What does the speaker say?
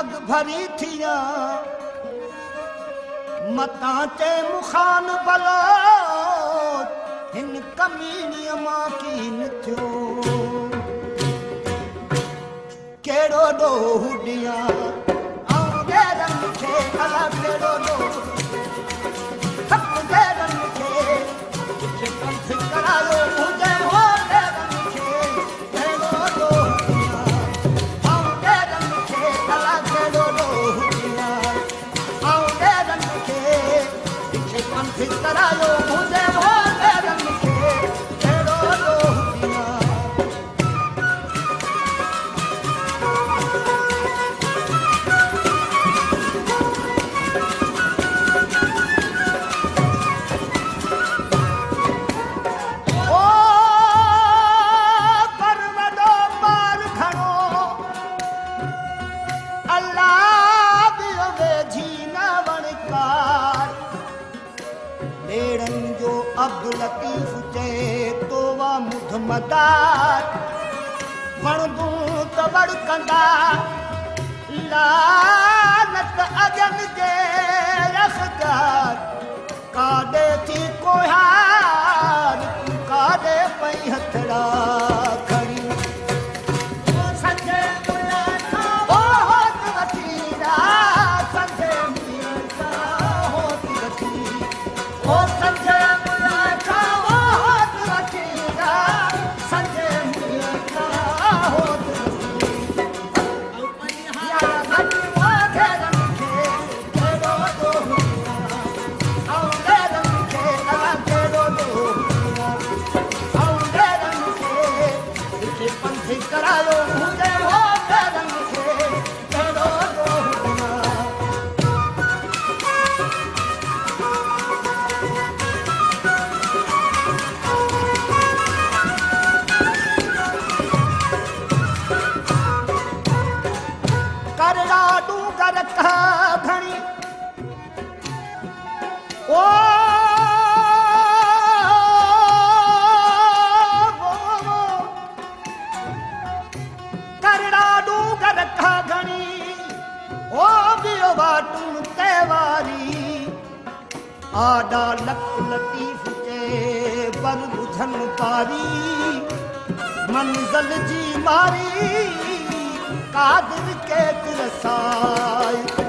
पग भरी थिया मता चे मुखान बलो हिन कमीनी मां कीन थियो केड़ो डो हुडिया आऊं दे रंग खे अला केड़ो डो थप दे रंग खे किथे पंथ करायो मुझे हो दे रंग खे केड़ो डो हुडिया आऊं दे रंग खे अला केड़ो डो हुडिया आऊं दे रंग खे किथे पंथ करायो मुझे हो दे रंग खे केड़ो डो हुडिया अब्दुल लतीफ चे तो वा मुध मदार वणदू त वड़कंदा लानत अजन जे रखदार काडे थी कोहार काडे पई हथड़ा खड़ी संजय मुलाका बहुत वसीरा संजय मुलाका बहुत वसीरा ओ संजय करायो मुझे हो रंग खे केड़ो डो हुडिया करड़ा डूंगर का घणी ओ आडा लक लतीफ चे बर बुझन पारी मंज़िल जी मारी कादिर के तिरसाई